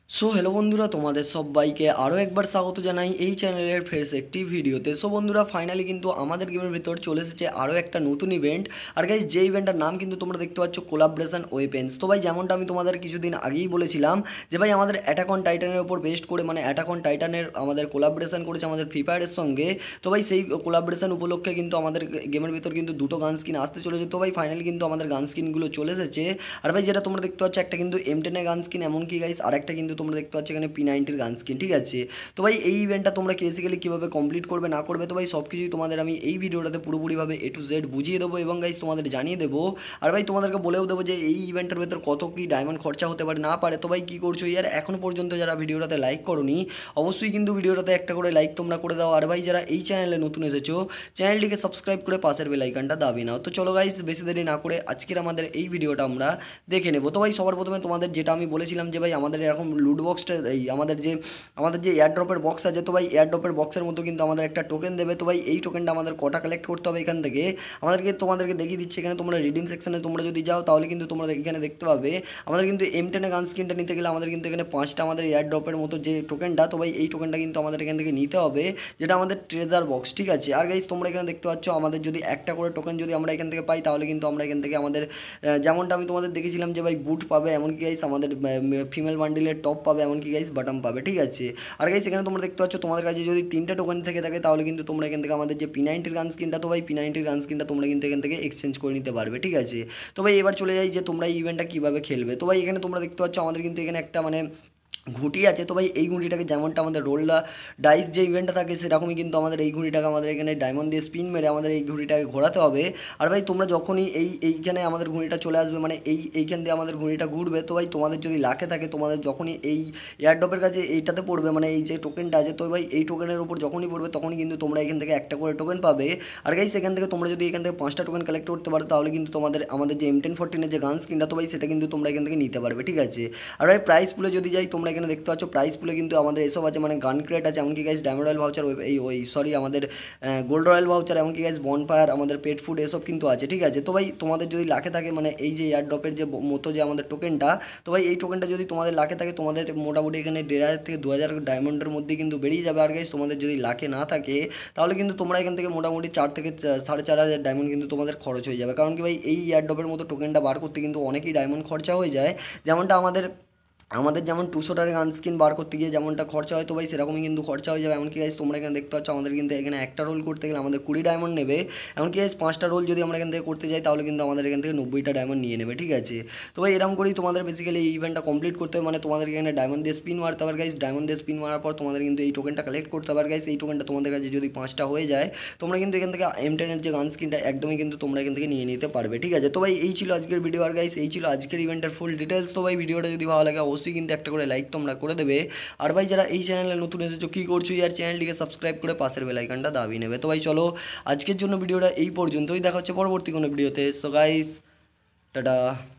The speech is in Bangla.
সো হ্যালো বন্ধুরা, তোমাদের সবাইকে আরও একবার স্বাগত জানাই এই চ্যানেলের ফ্রেশ একটি ভিডিওতে। সো বন্ধুরা, ফাইনালি কিন্তু আমাদের গেমের ভিতর চলে এসেছে আরও একটা নতুন ইভেন্ট। আর গাইজ, যে ইভেন্টটার নাম কিন্তু তোমরা দেখতে পাচ্ছ কোলাবরেশন ওয়েপেন্স। তো ভাই, যেমনটা আমি তোমাদের কিছুদিন আগেই বলেছিলাম যে ভাই আমাদের অ্যাটাক অন টাইটানের ওপর বেস্ট করে, মানে অ্যাটাক অন টাইটানের আমাদের কোলাবরেশন করেছে আমাদের ফ্রি ফায়ারের সঙ্গে। তো ভাই, সেই কোলাবরেশন উপলক্ষে কিন্তু আমাদের গেমের ভিতর কিন্তু দুটো গান স্কিন আসতে চলেছে। তো ভাই, ফাইনালি কিন্তু আমাদের গান স্কিনগুলো চলে এসেছে। আর ভাই, যেটা তোমরা দেখতে পাচ্ছ, একটা কিন্তু M10 গান স্কিন, এমনকি গাইজ আর একটা কিন্তু তোমরা দেখতে পাচ্ছ এখানে P90 গান স্কিন। ঠিক আছে, তো ভাই এই ইভেন্টটা তোমরা বেসিক্যালি কীভাবে কমপ্লিট করবে না করবে, তো ভাই সব কিছুই তোমাদের আমি এই ভিডিওটাতে পুরোপুরিভাবে A to Z বুঝিয়ে দেবো এবং গাইজ তোমাদের জানিয়ে দেবো। আর ভাই, তোমাদেরকে বলেও দেবো যে এই ইভেন্টের ভেতর কত কী ডায়মন্ড খরচা হতে পারে না পারে। তো ভাই, কী করছো ইয়ার, এখনও পর্যন্ত যারা ভিডিওটাতে লাইক করোনি, অবশ্যই কিন্তু ভিডিওটাতে একটা করে লাইক তোমরা করে দাও। আর ভাই, যারা এই চ্যানেলে নতুন এসেছো, চ্যানেলটিকে সাবস্ক্রাইব করে পাশের বেল আইকনটা দাবি নাও। তো চলো গাইজ, বেশি দেরি না করে আজকের আমাদের এই ভিডিওটা আমরা দেখে নেব। তো ভাই, সবার প্রথমে তোমাদের যেটা আমি বলেছিলাম যে ভাই আমাদের এরকম লুট বক্সটা, এই আমাদের যে এয়ারড্রপের বক্স আছে, তো ভাই এয়ারড্রপের বক্সের মতো কিন্তু আমাদের একটা টোকেন দেবে। তো ভাই, এই টোকেনটা আমাদের কটা কালেক্ট করতে হবে এখান থেকে তোমাদেরকে দেখিয়ে দিচ্ছে। এখানে তোমরা রিডিং সেকশনে তোমরা যদি যাও, তাহলে কিন্তু তোমরা এখানে দেখতে পাবে আমাদের কিন্তু M10 গান স্কিনটা নিতে গেলে আমাদের কিন্তু এখানে 5টা আমাদের এয়ারড্রপের মতো যে টোকেনটা, তো ভাই এই টোকেনটা কিন্তু আমাদের এখান থেকে নিতে হবে, যেটা আমাদের ট্রেজার বক্স। ঠিক আছে, আর গাইজ তোমরা এখানে দেখতে পাচ্ছ আমাদের যদি একটা করে টোকেন যদি আমরা এখান থেকে পাই, তাহলে কিন্তু আমরা এখান থেকে আমাদের যেমনটা আমি তোমাদের দেখেছিলাম যে ভাই বুট পাবে, এমনকি গাইজ আমাদের ফিমেল বান্ডিলের টপ পাবে, এমনকি গাইজ বাটম পাবে। ঠিক আছে, আর গাইস এখানে তোমরা দেখতে পাচ্ছ তোমাদের কাছে যদি 3টা টোকেন থেকে থাকে, তাহলে কিন্তু তোমরা এখান থেকে আমাদের যে P90 গান স্কিনটা, তো ভাই P90 গান স্কিনটা তোমরা কিন্তু এখান থেকে এক্সচেঞ্জ করে নিতে পারবে। ঠিক আছে, তো ভাই এবার চলে যাই যে তোমরা এই ইভেন্টটা কীভাবে খেলবে। তো ভাই, এখানে তোমরা দেখতে পাচ্ছ আমাদের কিন্তু এখানে একটা মানে ঘুঁটি আছে। তো ভাই এই ঘুঁটিটাকে, যেমনটা আমাদের রোল ডাইস যে ইভেন্টটা থাকে, সেরকমই কিন্তু আমাদের এই ঘুঁটিটাকে আমাদের এখানে ডায়মন্ড দিয়ে স্পিন মেরে আমাদের এই ঘুঁটিটাকে ঘোরাতে হবে। আর ভাই, তোমরা যখনই এইখানে আমাদের ঘুঁটিটা চলে আসবে, মানে এইখান দিয়ে আমাদের ঘুঁটিটা ঘুরবে, তো ভাই তোমাদের যদি লাখে থাকে, তোমাদের যখনই এই এয়ারড্রপের কাছে এইটাতে পড়বে, মানে এই যে টোকেনটা আছে, তো ভাই এই টোকেনের উপর যখনই পড়বে, তখনই কিন্তু তোমরা এখান থেকে একটা করে টোকেন পাবে। আর গাইস, এখান থেকে তোমরা যদি এখান থেকে 5টা টোকেন কালেক্ট করতে পারো, তাহলে কিন্তু আমাদের যে M1014 যে গান স্কিনটা, তো ভাই সেটা কিন্তু তোমরা এখান থেকে নিতে পারবে। ঠিক আছে, আর ভাই প্রাইস পুলে যদি যাই, তোমরা এখানে দেখতে পাচ্ছ প্রাইস পুলে কিন্তু আমাদের এসব আছে, মানে গান ক্রেট আছে, এমনকি গাইস ডায়মন্ড রয়্যাল ভাউচার, আমাদের গোল্ড রয়্যাল ভাউচার, এমনকি গাইস বনফায়ার, আমাদের পেট ফুড, এসব কিন্তু আছে। ঠিক আছে, তো ভাই তোমাদের যদি লাখে থাকে, মানে এই যে এয়ারড্রপের যে মতো যে আমাদের টোকেনটা, তো ভাই এই টোকেনটা যদি তোমাদের লাখে থাকে, তোমাদের মোটামুটি এখানে 1500 থেকে 2000 ডায়মন্ডের মধ্যে কিন্তু বেরিয়ে যাবে। আর গাইস তোমাদের যদি লাখে না থাকে, তাহলে কিন্তু তোমরা এখান থেকে মোটামুটি 4 থেকে 4500 ডায়মন্ড কিন্তু তোমাদের খরচ হয়ে যাবে। কারণ কি ভাই, এই এয়ারড্রপের মতো টোকেনটা বার করতে কিন্তু অনেকই ডায়মন্ড খরচা হয়ে যায়। যেমনটা আমাদের যেমন 200টার গান স্কিন বার করতে গিয়ে যেমনটা খরচা হয়, তো ভাই সেরকমই কিন্তু খরচা হয়ে যাবে। এমনকি গাইস তোমরা এখানে দেখতে পাচ্ছ আমাদের কিন্তু এখানে একটা রোল করতে গেলে আমাদের 20 ডায়মন্ড নেবে। এমনকি গাইস 5টা রোল যদি আমরা এখান থেকে করতে যাই, তাহলে কিন্তু আমাদের এখান থেকে 90টা ডায়মন্ড নিয়ে নেবে। ঠিক আছে, তো ভাই এরকম করেই তোমাদের বেসিক্যালি এই ইভেন্টটা কমপ্লিট করতে হবে, মানে তোমাদের এখানে ডায়মন্ড দিয়ে স্পিন মারতে হবে। গাইস ডায়মন্ড দিয়ে স্পিন মারার পর তোমাদের কিন্তু এই টোকেনটা কালেক্ট করতে হবে। গাইস এই টোকেনটা তোমাদের কাছে যদি 5টা হয়ে যায়, তোমরা কিন্তু এখান থেকে M10 যে গান স্কিনটা একদমই কিন্তু তোমরা এখান থেকে নিয়ে নিতে পারবে। ঠিক আছে, তো ভাই এই ছিল আজকের ভিডিও। আর গাইস এই ছিল আজকের ইভেন্টের ফুল ডিটেলস। তো ভাই ভিডিওটা যদি ভালো লাগে, অবশ্যই কিন্তু একটা করে লাইক তোমরা করে দেবে। আর ভাই, যারা এই চ্যানেলে নতুন এসেছো, কী করছো ইয়ার, চ্যানেলটিকে সাবস্ক্রাইব করে পাশের বেল আইকনটা দাবিয়ে নেবে। তো ভাই চলো, আজকের জন্য ভিডিওটা এই পর্যন্তই, দেখা হচ্ছে পরবর্তী কোনো ভিডিওতে। So guys, tata.